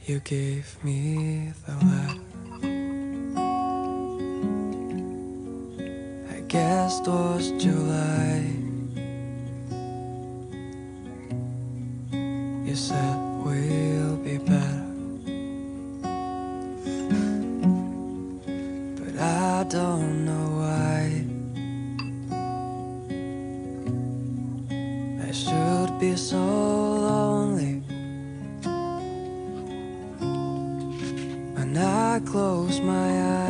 You gave me the letter. I guess it was July. You said we'll be better, but I don't know why. I should be so lonely when I close my eyes.